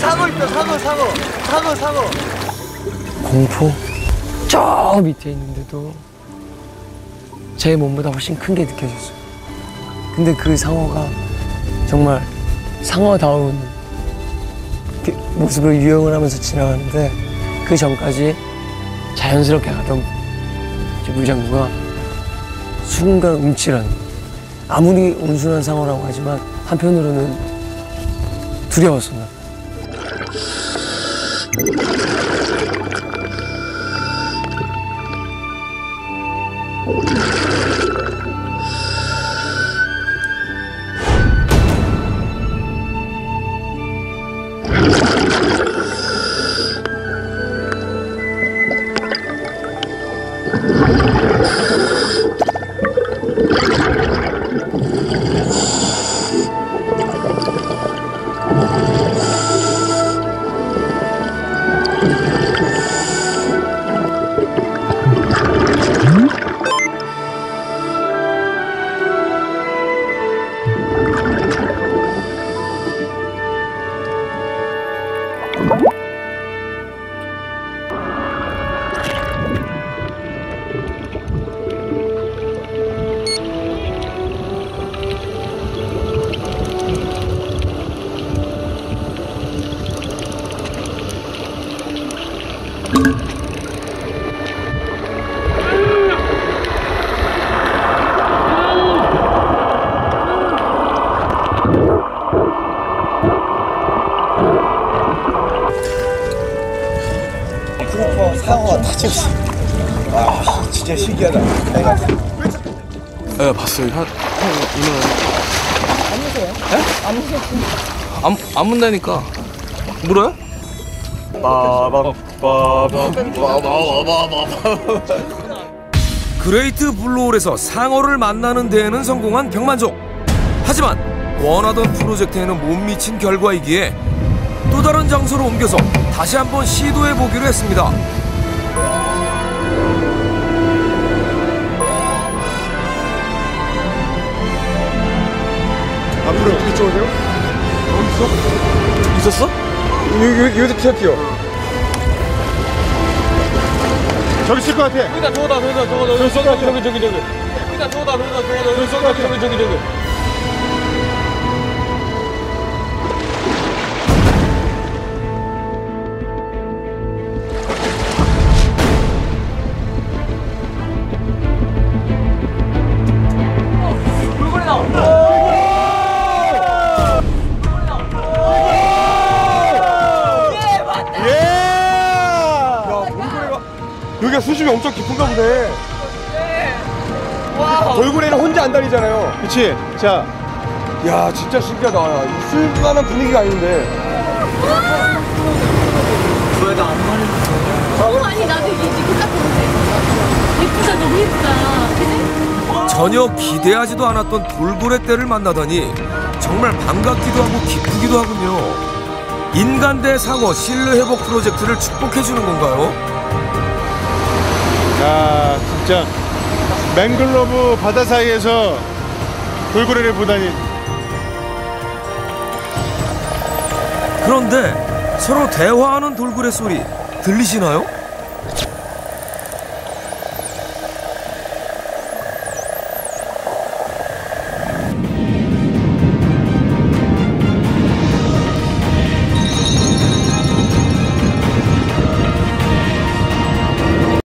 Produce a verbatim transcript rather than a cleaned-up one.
상어 있다, 상어, 상어, 상어, 상어. 공포 저 밑에 있는데도 제 몸보다 훨씬 큰 게 느껴졌어요. 근데 그 상어가 정말 상어다운 그 모습으로 유영을 하면서 지나가는데 그 전까지 자연스럽게 가던 물장구가 순간 움찔한, 아무리 온순한 상어라고 하지만 한편으로는 두려웠어. 나. 상어가 다 찍었어. 와, 진짜 신기하다. 내가 네, 봤어요. 한, 한, 이만. 안 무서워요? 네? 안 무서워요? 안, 안 문다니까. 물어요? 그레이트 블루홀에서 상어를 만나는 데에는 성공한 병만족. 하지만 원하던 프로젝트에는 못 미친 결과이기에 또 다른 장소로 옮겨서 다시 한번 시도해 보기로 했습니다. 앞으로 이쪽으로 돼요? 어디 있어? 있었어? 여기, 여기, 여기서 튀어, 튀어. 저기 있을 것 같아. 여기다, 저거다, 저거다, 저거다. 저기, 저기, 저기, 저기, 저기. 여기다, 저거다, 저거다, 저거다. 여기, 저기, 저기, 저기, 저기. 여기가 수심이 엄청 깊은가 보네. 돌고래는 혼자 안 다니잖아요. 그치? 자, 야, 진짜 신기하다. 야, 있을 만한 분위기가 아닌데. 너무 아니 나도 이게 지금 딱 보는데 예쁘다, 너무 예쁘다. 전혀 기대하지도 않았던 돌고래 떼를 만나다니 정말 반갑기도 하고 기쁘기도 하군요. 인간 대 상어 신뢰 회복 프로젝트를 축복해주는 건가요? 야, 진짜 맹글로브 바다 사이에서 돌고래를 보다니. 그런데 서로 대화하는 돌고래 소리 들리시나요?